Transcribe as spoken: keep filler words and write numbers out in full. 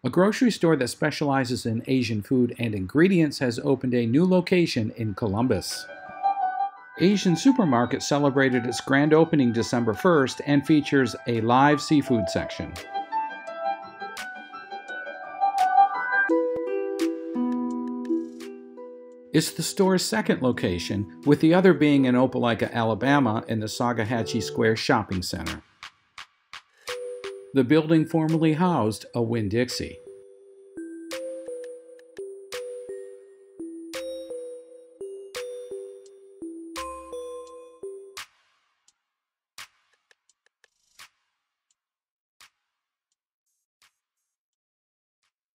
A grocery store that specializes in Asian food and ingredients has opened a new location in Columbus. Asian Supermarket celebrated its grand opening December first and features a live seafood section. It's the store's second location, with the other being in Opelika, Alabama in the Sagahatchee Square Shopping Center. The building formerly housed a Winn-Dixie.